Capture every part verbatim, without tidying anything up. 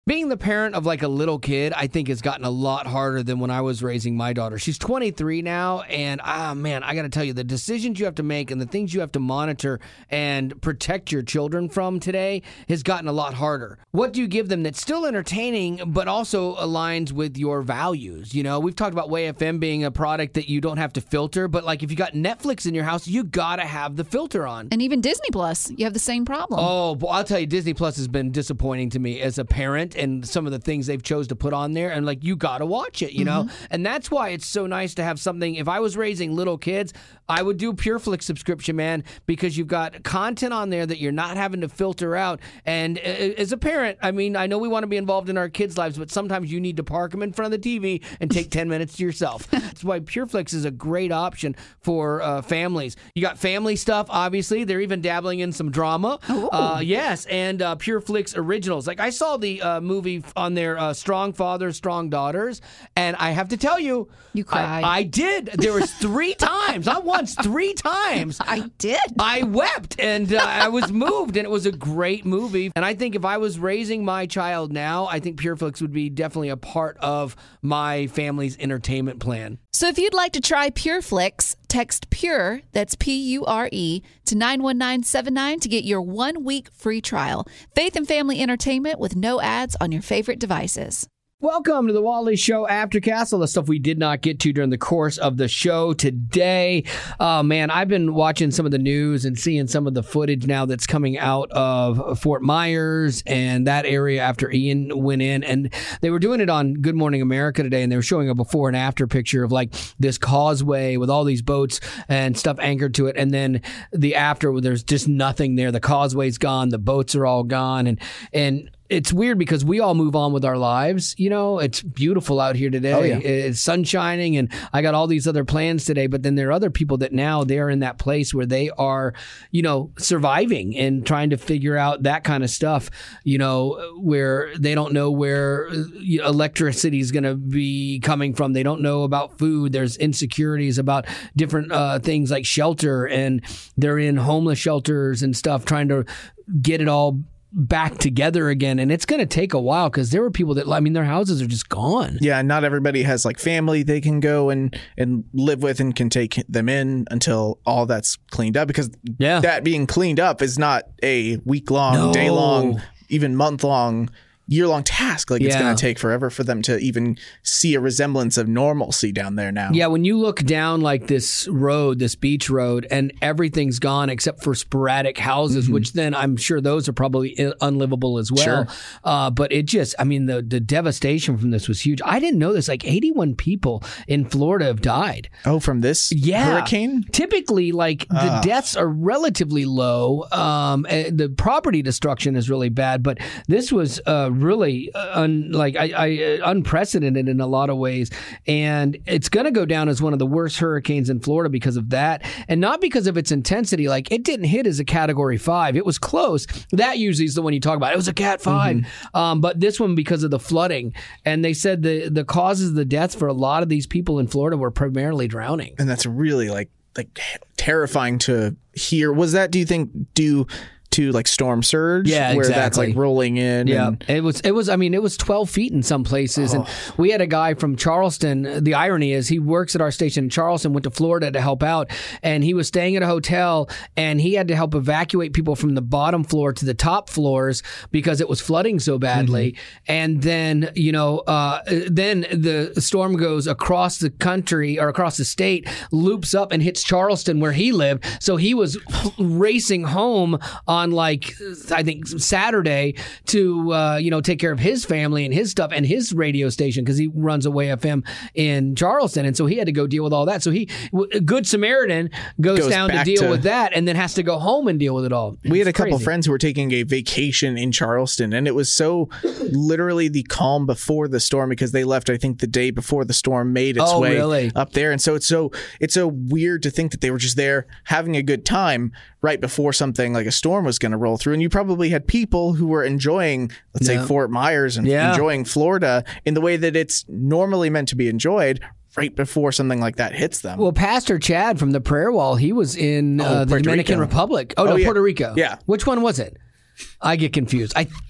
Being the parent of like a little kid, I think has gotten a lot harder than when I was raising my daughter. She's twenty-three now, and ah, man, I got to tell you, the decisions you have to make and the things you have to monitor and protect your children from today has gotten a lot harder. What do you give them that's still entertaining, but also aligns with your values? You know, we've talked about W A F M being a product that you don't have to filter, but like if you got Netflix in your house, you got to have the filter on. And even Disney Plus, you have the same problem. Oh, well, I'll tell you, Disney Plus has been disappointing to me as a parent. And some of the things they've chose to put on there, and like, you got to watch it, you know? Mm-hmm. And that's why it's so nice to have something. If I was raising little kids, I would do PureFlix subscription, man, because you've got content on there that you're not having to filter out. And as a parent, I mean, I know we want to be involved in our kids' lives, but sometimes you need to park them in front of the T V and take ten minutes to yourself. That's why PureFlix is a great option for uh, families. You got family stuff, obviously. They're even dabbling in some drama. Uh, yes, and uh, PureFlix originals. Like, I saw the uh, movie on their uh, Strong Fathers, Strong Daughters, and I have to tell you, you cried. I, I did. There was three times, not once, three times. I did. I wept, and uh, I was moved, and it was a great movie. And I think if I was raising my child now, I think PureFlix would be definitely a part of my family's entertainment plan. So if you'd like to try PureFlix, text PURE, that's P U R E, to nine one nine seven nine to get your one-week free trial. Faith and family entertainment with no ads on your favorite devices. Welcome to the Wally Show Aftercast, all the stuff we did not get to during the course of the show today. Oh, man, I've been watching some of the news and seeing some of the footage now that's coming out of Fort Myers and that area after Ian went in. And they were doing it on Good Morning America today, and they were showing a before and after picture of like this causeway with all these boats and stuff anchored to it. And then the after, where there's just nothing there. The causeway's gone. The boats are all gone. And, and, it's weird because we all move on with our lives. You know, it's beautiful out here today. Oh, yeah. It's sun shining, and I got all these other plans today. But then there are other people that now they're in that place where they are, you know, surviving and trying to figure out that kind of stuff, you know, where they don't know where electricity is going to be coming from. They don't know about food. There's insecurities about different uh, things like shelter, and they're in homeless shelters and stuff trying to get it all back together again. And it's going to take a while because there were people that, I mean, their houses are just gone. Yeah, not everybody has like family they can go and, and live with and can take them in until all that's cleaned up, because yeah. that being cleaned up is not a week-long, no. day-long, even month-long, year-long task. Like, it's yeah. going to take forever for them to even see a resemblance of normalcy down there now. Yeah, when you look down like this road, this beach road, and everything's gone except for sporadic houses, mm-hmm. which then I'm sure those are probably unlivable as well. Sure. Uh, but it just, I mean, the, the devastation from this was huge. I didn't know this. Like eighty-one people in Florida have died. Oh, from this yeah. hurricane? Typically, like the uh. deaths are relatively low. Um, the property destruction is really bad, but this was uh, really un, like I, I, unprecedented in a lot of ways, and it's going to go down as one of the worst hurricanes in Florida because of that, and not because of its intensity. Like, it didn't hit as a Category five. It was close. That usually is the one you talk about. It was a Cat five, mm-hmm. um, but this one because of the flooding. And they said the the causes of the deaths for a lot of these people in Florida were primarily drowning. And that's really like like terrifying to hear. Was that, do you think, due to like storm surge? Yeah, where exactly. that's like rolling in. Yeah, and... it was. It was. I mean, it was twelve feet in some places, oh. and we had a guy from Charleston. The irony is, he works at our station in Charleston. Went to Florida to help out, and he was staying at a hotel, and he had to help evacuate people from the bottom floor to the top floors because it was flooding so badly. Mm-hmm. And then, you know, uh, then the storm goes across the country or across the state, loops up and hits Charleston where he lived. So he was racing home on like I think Saturday to uh, you know take care of his family and his stuff and his radio station because he runs a W A F M in Charleston, and so he had to go deal with all that. So he, Good Samaritan, goes, goes down to deal to, with that, and then has to go home and deal with it all. We it's had a couple crazy. friends who were taking a vacation in Charleston, and it was so literally the calm before the storm because they left I think the day before the storm made its oh, way really? up there, and so it's so it's so weird to think that they were just there having a good time right before something like a storm was going to roll through. And you probably had people who were enjoying, let's yeah. say, Fort Myers and yeah. enjoying Florida in the way that it's normally meant to be enjoyed right before something like that hits them. Well, Pastor Chad from the Prayer Wall, he was in uh, oh, the Dominican Rico. Republic. Oh, oh no, yeah. Puerto Rico. Yeah. Which one was it? I get confused. I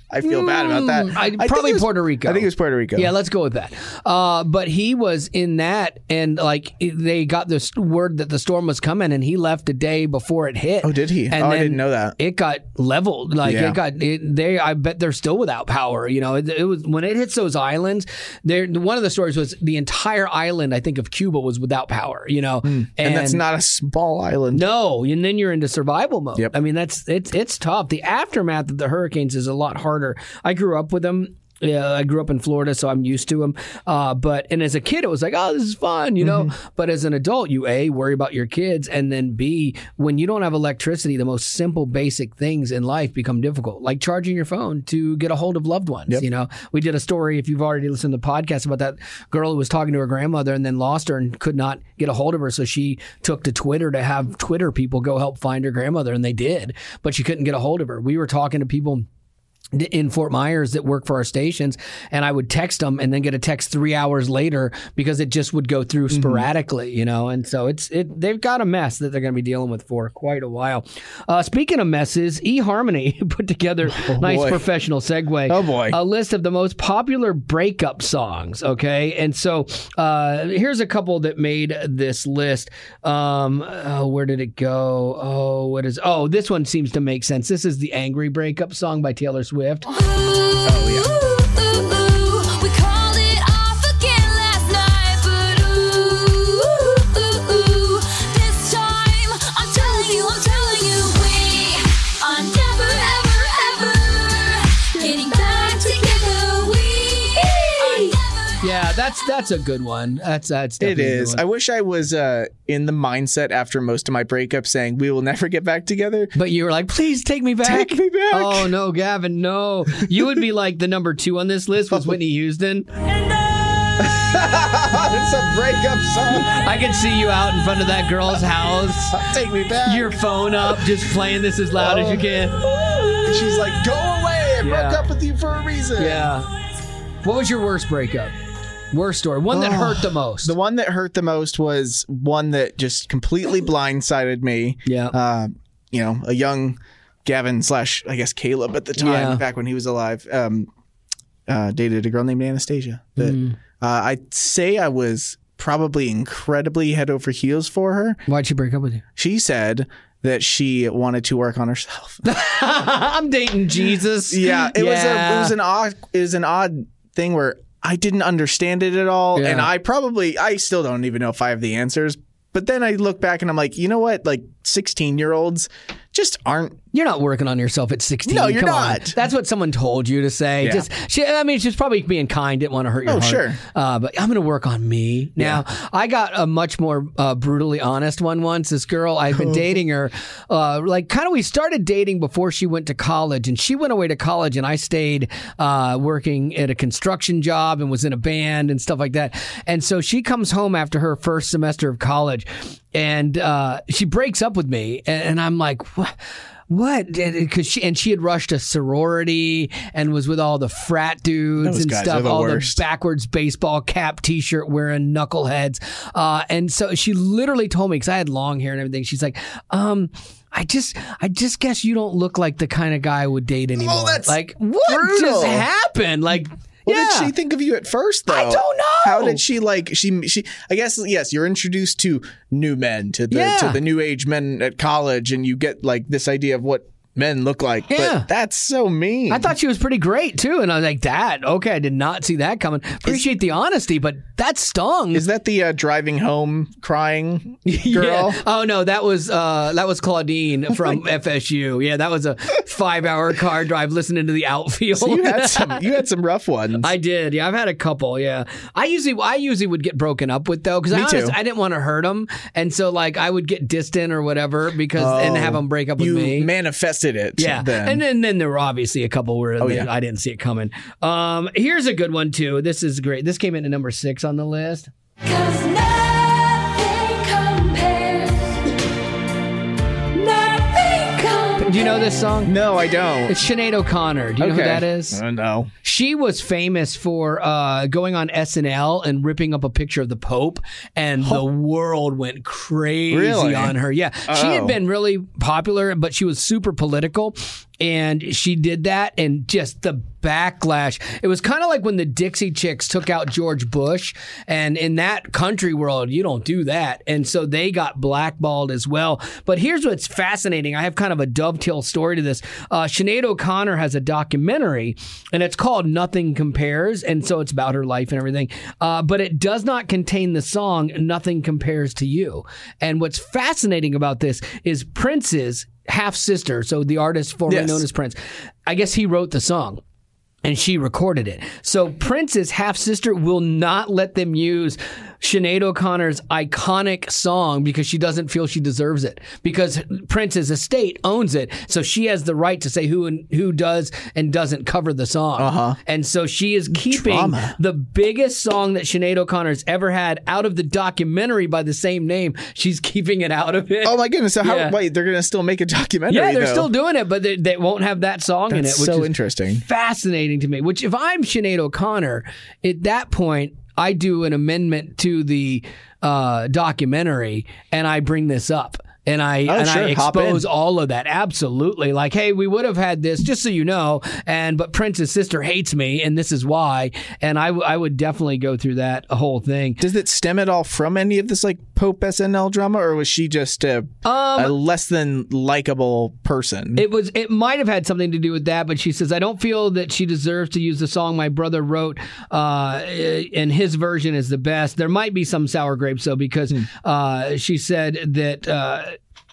I feel bad about that. I, I probably was, Puerto Rico. I think it was Puerto Rico. Yeah, let's go with that. Uh, but he was in that, and like they got this word that the storm was coming, and he left a day before it hit. Oh, did he? And oh, I didn't know that. It got leveled. Like Yeah. it got. It, they. I bet they're still without power. You know, it, it was when it hits those islands. There. One of the stories was the entire island, I think, of Cuba was without power. You know, Mm. And, and that's not a small island. No, and then you're into survival mode. Yep. I mean, that's it's it's tough. The aftermath of the hurricanes is a lot harder. I grew up with them. Yeah, I grew up in Florida, so I'm used to them. Uh, but and as a kid, it was like, oh, this is fun, you know. Mm-hmm. But as an adult, you A, worry about your kids, and then B, when you don't have electricity, the most simple, basic things in life become difficult, like charging your phone to get a hold of loved ones. Yep. You know, we did a story, if you've already listened to the podcast, about that girl who was talking to her grandmother and then lost her and could not get a hold of her, so she took to Twitter to have Twitter people go help find her grandmother, and they did, but she couldn't get a hold of her. We were talking to people in Fort Myers that work for our stations, and I would text them and then get a text three hours later because it just would go through sporadically, mm-hmm. you know. And so it's it they've got a mess that they're going to be dealing with for quite a while. Uh, speaking of messes, eHarmony put together oh, nice boy. professional segue. Oh boy, a list of the most popular breakup songs. Okay, and so uh, here's a couple that made this list. Um, oh, where did it go? Oh, what is? Oh, this one seems to make sense. This is the Angry Breakup song by Taylor Swift. Swift. Oh, yeah. We called it off again last night, but ooh, ooh, ooh, this time I'm telling you, I'm telling you, we are never, ever, ever getting back together. We are never. Yeah, that's that's a good one. That's that's It definitely a good is. one. I wish I was uh, in the mindset after most of my breakups saying we will never get back together. But you were like, please take me back. Take me back. Oh, no, Gavin, no. You would be like the number two on this list was Whitney Houston. It's a breakup song. I could see you out in front of that girl's house. Take me back. Your phone up, just playing this as loud as you can. And she's like, go away. I Yeah. broke up with you for a reason. Yeah. What was your worst breakup? Worst story. One that Oh, hurt the most. The one that hurt the most was one that just completely blindsided me. Yeah. Uh, you know, a young Gavin slash, I guess, Caleb at the time, Yeah. back when he was alive, um, uh, dated a girl named Anastasia. But Mm. uh, I'd say I was probably incredibly head over heels for her. Why'd she break up with you? She said that she wanted to work on herself. I'm dating Jesus. Yeah, it Yeah. was a it was an odd it was an odd thing where I didn't understand it at all, Yeah. and I probably I still don't even know if I have the answers. But then I look back and I'm like, you know what? Like sixteen year olds just aren't. You're not working on yourself at sixteen. No, you're Come on. not. That's what someone told you to say. Yeah. Just, she, I mean, she's probably being kind. Didn't want to hurt your Oh, heart. sure. Uh, but I'm going to work on me. Now, I got a much more uh, brutally honest one once. This girl, I've been dating her. Uh, like, kind of, we started dating before she went to college, and she went away to college, and I stayed uh, working at a construction job and was in a band and stuff like that. And so she comes home after her first semester of college, and uh, she breaks up with me, and, and I'm like, what? What? Because she and she had rushed a sorority and was with all the frat dudes Those and guys stuff, are the all worst. the backwards baseball cap T-shirt wearing knuckleheads. Uh, and so she literally told me, because I had long hair and everything. She's like, um. I just, I just guess you don't look like the kind of guy I would date anymore. Oh, that's like, what brutal. just happened? Like, What yeah. did she think of you at first, though? I don't know. How did she like? She she. I guess yes. You're introduced to new men, to the Yeah. to the new age men at college, and you get like this idea of what men look like. Yeah. But that's so mean. I thought she was pretty great too, and I was like, "That okay?" I did not see that coming. Appreciate the honesty, but that stung. Is that the uh, driving home crying girl? Yeah. Oh no, that was uh, that was Claudine from F S U. Yeah, that was a five-hour car drive listening to the outfield. So you had some. You had some rough ones. I did. Yeah, I've had a couple. Yeah, I usually I usually would get broken up with though because I Me too. honest, I didn't want to hurt them, and so like I would get distant or whatever because and have them break up with you me. manifested it. Yeah, then. and then, then there were obviously a couple where Oh, they- yeah. I didn't see it coming. Um, here's a good one too. This is great. This came in at number six on the list. 'Cause nothing compares. Nothing compares. Do you know this song? No, I don't. It's Sinead O'Connor. Do you know who Okay. that is? Uh, no. She was famous for uh, going on S N L and ripping up a picture of the Pope, and the world went crazy Really? on her. Yeah, she had Oh. been really popular, but she was super political. and she did that, and just the backlash. It was kind of like when the Dixie Chicks took out George Bush, and in that country world, you don't do that. And so they got blackballed as well. But here's what's fascinating. I have kind of a dovetail story to this. Uh, Sinead O'Connor has a documentary, and it's called Nothing Compares, and so it's about her life and everything. Uh, but it does not contain the song Nothing Compares to You. And what's fascinating about this is Prince's half-sister, so the artist formerly Yes. known as Prince, I guess he wrote the song. And she recorded it. So Prince's half-sister will not let them use Sinead O'Connor's iconic song because she doesn't feel she deserves it. Because Prince's estate owns it, so she has the right to say who and who does and doesn't cover the song. Uh-huh. And so she is keeping Drama. the biggest song that Sinead O'Connor's ever had out of the documentary by the same name. She's keeping it out of it. Oh my goodness! So how? Yeah. Wait, they're gonna still make a documentary? Yeah, they're though. still doing it, but they, they won't have that song in it, That's which so is interesting. fascinating to me. Which, if I'm Sinead O'Connor, at that point, I do an amendment to the uh, documentary, and I bring this up. And I Oh, and sure. I Hop expose in. all of that. Absolutely. Like, hey, we would have had this, just so you know, and but Prince's sister hates me, and this is why. And I, w- I would definitely go through that whole thing. Does it stem at all from any of this like Pope S N L drama, or was she just a, a less than likable person? It was. It might have had something to do with that, but she says, I don't feel that she deserves to use the song my brother wrote, uh, and his version is the best. There might be some sour grapes, though, because uh, she said that uh,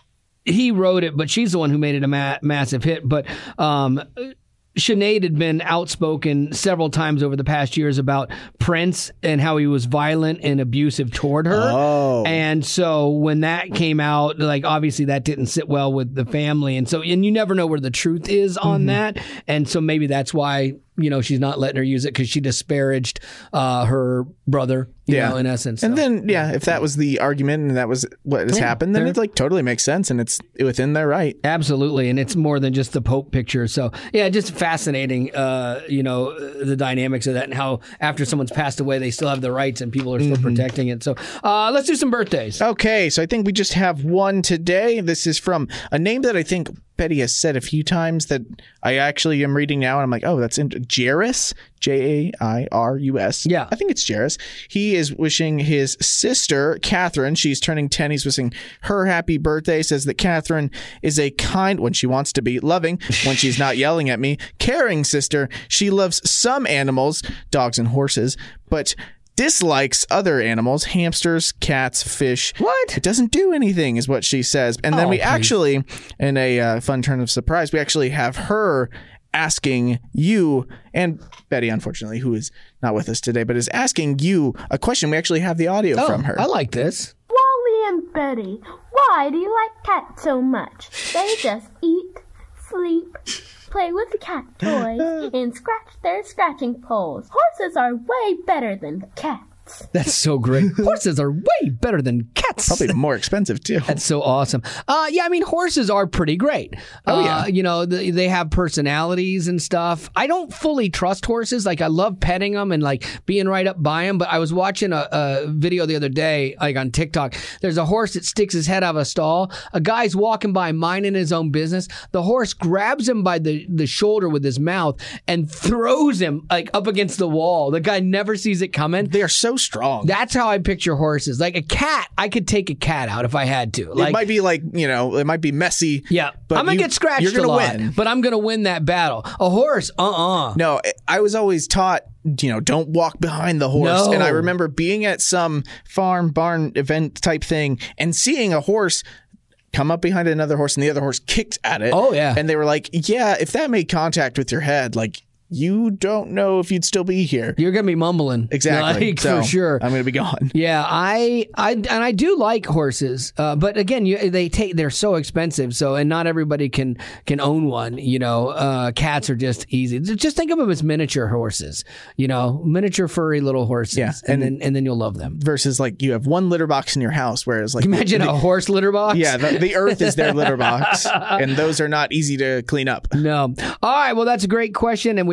he wrote it, but she's the one who made it a ma- massive hit. But um, Sinead had been outspoken several times over the past years about Prince and how he was violent and abusive toward her. Oh. And so when that came out, like, obviously that didn't sit well with the family. And so, and you never know where the truth is on Mm-hmm. that. And so maybe that's why, you know, she's not letting her use it, because she disparaged uh, her brother, you Yeah. know, in essence. And So, then, yeah, if that was the argument and that was what has Yeah, happened, then fair. it like totally makes sense and it's within their right. absolutely. And it's more than just the Pope picture. So, yeah, just fascinating, uh, you know, the dynamics of that and how after someone's passed away, they still have the rights and people are still Mm-hmm. protecting it. So uh, let's do some birthdays. Okay, so I think we just have one today. This is from a name that I think Betty has said a few times that I actually am reading now, and I'm like, oh, that's in Jairus, J A I R U S. Yeah. I think it's Jairus. He is wishing his sister, Catherine, she's turning ten, he's wishing her happy birthday, says that Catherine is a kind, when she wants to be, loving, when she's not yelling at me, caring sister. She loves some animals, dogs and horses, but dislikes other animals, hamsters, cats, fish. What? It doesn't do anything, is what she says. And then Oh, we please. actually, in a uh, fun turn of surprise, we actually have her asking you, and Betty, unfortunately, who is not with us today, but is asking you a question. We actually have the audio Oh, from her. I like this. Wally and Betty, why do you like cats so much? They just eat, sleep, play with the cat toys, and scratch their scratching poles. Horses are way better than cats. That's so great. Horses are way better than cats. Probably more expensive, too. That's so awesome. Uh, yeah, I mean, horses are pretty great. Oh, Uh, yeah. You know, they, they have personalities and stuff. I don't fully trust horses. Like, I love petting them and, like, being right up by them. But I was watching a, a video the other day, like, on TikTok. There's a horse that sticks his head out of a stall. A guy's walking by minding his own business. The horse grabs him by the, the shoulder with his mouth and throws him, like, up against the wall. The guy never sees it coming. They are so strong. That's how I picture horses. Like a cat, I could take a cat out if I had to. Like, it might be like, you know, it might be messy. yeah, but I'm gonna you- get scratched You're gonna a lot, win. but I'm gonna win that battle. A horse, uh-uh. No, I was always taught, you know, don't walk behind the horse. No. And I remember being at some farm barn event type thing and seeing a horse come up behind another horse and the other horse kicked at it. Oh, yeah. And they were like, yeah, if that made contact with your head, like, you don't know if you'd still be here. You're gonna be mumbling, Exactly. like, So, for sure. I'm going to be gone. Yeah, I, I, and I do like horses, uh, but again, you, they take they're so expensive. So, and not everybody can can own one. You know, uh, cats are just easy. Just think of them as miniature horses. You know, miniature furry little horses. Yeah, and, and- then and then you'll love them. Versus like you have one litter box in your house, whereas like Imagine the, a horse litter box. yeah, the, the earth is their litter box, and those are not easy to clean up. No. All right. Well, that's a great question, and we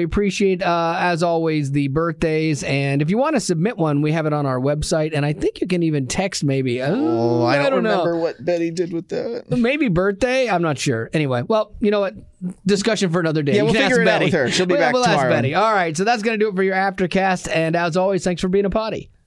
appreciate, uh, as always, the birthdays. And if you want to submit one, we have it on our website. And I think you can even text maybe. Oh, I don't, I don't remember know. what Betty did with that. Maybe birthday? I'm not sure. Anyway, well, you know what? Discussion for another day. Yeah, You we'll can figure ask it out Betty. with her. She'll be we'll, back we'll tomorrow. Ask Betty. All right, so that's going to do it for your Aftercast. And as always, thanks for being a potty.